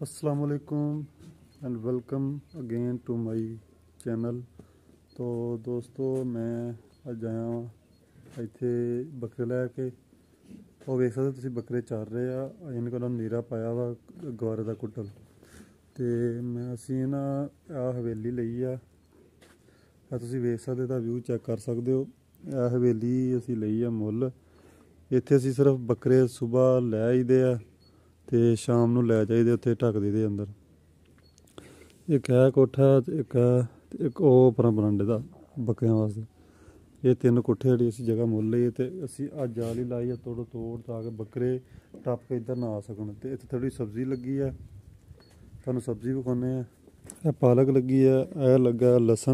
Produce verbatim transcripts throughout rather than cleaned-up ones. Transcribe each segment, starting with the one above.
अस्सलामुअलैकुम and welcome again to my channel. तो दोस्तों मैं अज आया हाँ इत्थे बकरे लैके और वेख सकते तुसीं बकरे चर रहे आ। इन्हां कोल नीरा पाया वा गवारे दा कुट्टल। तो मैं असीं ना आ हवेली लई आ, तुसीं वेख सकदे दा व्यू चैक कर सकदे हो। आ हवेली असीं लई आ मुੱਲ। इत्थे असीं सिर्फ बकरे सुबह लै आईदे आ ते शाम नूं लै जाईदे उत्थे ढक दईदे अंदर। एक है कोठा एक है एक ओह् उप्परा बरांडे दा बकरियां वास्ते। ये तिन्न कोठे जेह्ड़ी असीं जगह मुੱਲ ਲਈ ते असीं अज्ज जाली लाई ऐ तोड़ो तोड़ ताकि बकरे टप्प के इद्धर ना आ सकन। ते इत्थे थोड़ी सब्जी लग्गी ऐ, तुहानूं सब्जी विखाने आ। एह् पालक लग्गी ऐ, एह् लग्गा लसन,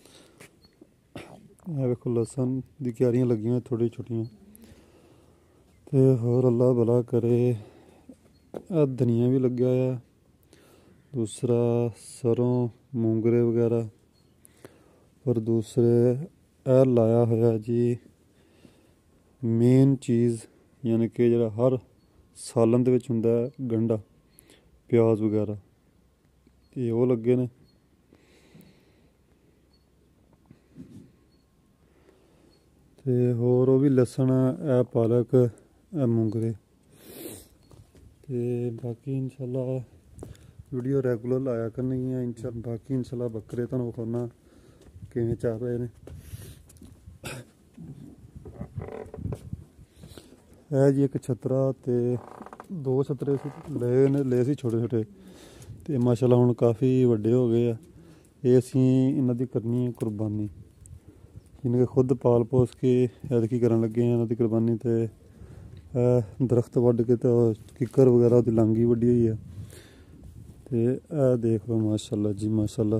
एह् वेखो लसन दी क्यारियां लग्गियां थोड़ी छोटियां। ते होर अल्लाह भला करे धनिया भी लग्या है, दूसरा सरों मूंगरे वगैरह, और दूसरे ए लाया होया जी मेन चीज़ यानी कि जेह्ड़ा हर सालन दे विच हुंदा है गंढा प्याज वगैरह, ये ओह् लग्गे ने। ते होर ओह् भी लसन ए पालक ए मूंगरे। ते बाकी इंशाल्लाह वीडियो रेगुलर लाया करनियां इंशा बाकी इंशाल्लाह बकरे तुहानूं विखाना किवें चर रहे ने। है जी एक छतरा ते दो छतरे ले ने ले सी छोटे छोटे, ते माशाल्लाह हुण काफ़ी वड्डे हो गए आ। ये असीं इन्हां दी करनी है कुर्बानी, इन्हां के खुद पाल पोस के ऐतकी करन लगे हैं इन्हां दी कुर्बानी। ते दरख्त वड्ढ के तो किक्कर वगैरह दी लांगी वड्डी होई है। ते ए देख लो माशाल्लाह जी माशाल्लाह।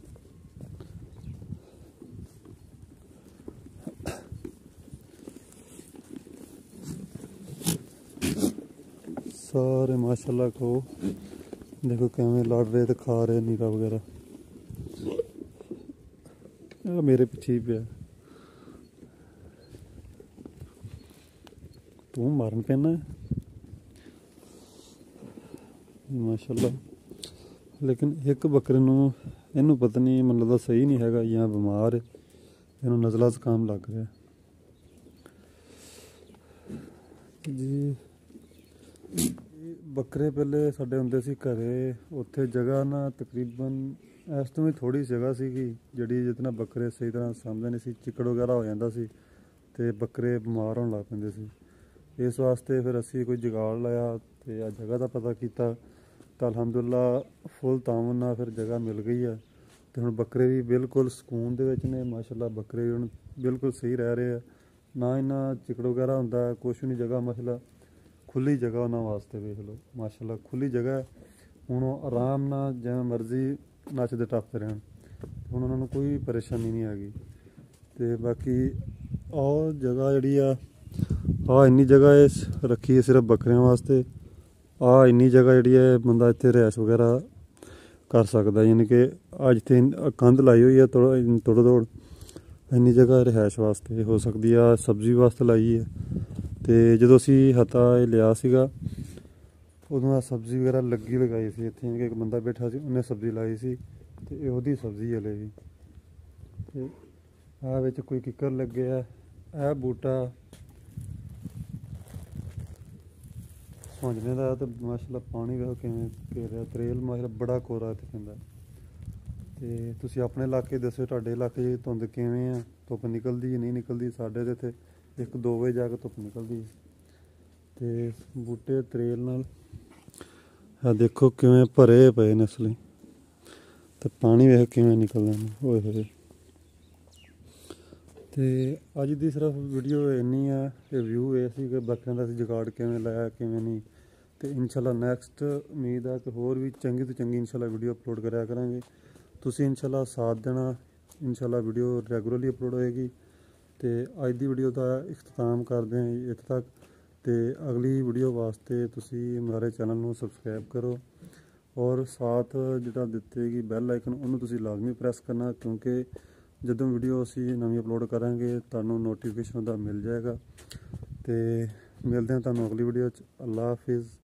सारे माशाल्लाह को देखो किवें लड़ रहे ते खा रहे नीरा वगैरह। मेरे पिछे ही पिया तू मारन पैना माशाल्लाह। लेकिन एक बकरे नूं इनू पता नहीं मैनूं लगदा सही नहीं हैगा जां बीमार है, इनू नज़ला जुकाम लग रहा जी। बकरे पहले साडे हुंदे सी घरे, उत्थे जगह ना तकरीबन इस तो भी थोड़ी जगह सीगी जिहड़ी जिहदे नाल बकरे सही तरह सामभे नहीं सी। चिक्कड़ वगैरह हो जांदा सी ते बकरे बीमार होण लग पैंदे सी। इस वास्ते फिर असीं कोई जुगाड़ लाया ते जगह दा पता कीता तो अलहमदुलिल्लाह फुल तावन नाल फिर जगह मिल गई है। ते हुण बकरे भी बिल्कुल सकून दे विच ने माशाल्लाह। बकरे हुण बिल्कुल सही रह रहे हैं, ना इन्ना चिक्कड़ वगैरह हुंदा कुछ नहीं। जगह मसला खुली जगह उन्हां वास्ते वेख लो माशाल्लाह खुली जगह है। हुण ओह् आराम नाल जिवें मर्जी नचदे टपदे रहन, हुण उन्हां नूं कोई परेशानी नहीं हैगी। ते बाकी ओह् जगह जिहड़ी आ आ इन्नी जगह है रखी है सिर्फ बकरियां वास्ते। आ इन्नी जगह जिहड़ी है बंदा इत्थे रैश वगैरह कर सकदा, यानी कि अज इत्थे कंध लाई हुई है तोड़ो तोड़ इन्नी जगह रहायश वास्ते हो सकदी है। सब्जी वास्ते लाई है। तो जो असी हत्ता लिया सीगा उदों सब्जी वगैरह लगी लगाई सी इत्थे, यानी कि एक बंदा बैठा सी उन्हें सब्जी लाई सी ते ओहदी सब्जी हले भी। ते आ विच कोई किक्कर लगे है, ए बूटा सुंजने दा ते माशाल्लाह पानी वेखो किवें घेरिया त्रेल माशाल्लाह बड़ा कोरा इत्थे पैंदा। ते तुसीं अपने इलाके दस्सो तुहाडे इलाके च धुंद किवें आ, धुप्प निकलदी नहीं निकलदी। साडे ते इत्थे इक दो बजे जाके धुप्प निकलदी। ते बूटे त्रेल नाल देखो किवें भरे पे ने इसलेई, ते पानी वेख किवें निकलदा होए होए। ते अज दी सिर्फ वीडियो इन्नी है कि व्यू ये सी कि बकरियां दा जुगाड़ किवें लाया किवें नहीं। ते इंशाल्लाह नैक्सट उम्मीद है कि होर भी चंगी तो चंगी इंशाल्लाह वीडियो अपलोड करा करांगे। तुसीं इंशाल्लाह साथ देना, इंशाल्लाह वीडियो रेगुलरली अपलोड होएगी। तो अज दी वीडियो का इख्तिताम करदे हैं इत्थे तक। तो अगली वीडियो वास्ते तुसीं मेरे चैनल नूं सबसक्राइब करो और साथ जिहड़ा दित्ती गई बैल आइकन उन्होंने तुसीं लाजमी प्रेस करना, क्योंकि जदों वीडियो असीं नवीं अपलोड करांगे तुहानूं नोटिफिकेशन दा मिल जाएगा। तो मिलदे हैं तुहानूं अगली वीडियो च। अल्लाह हाफिज़।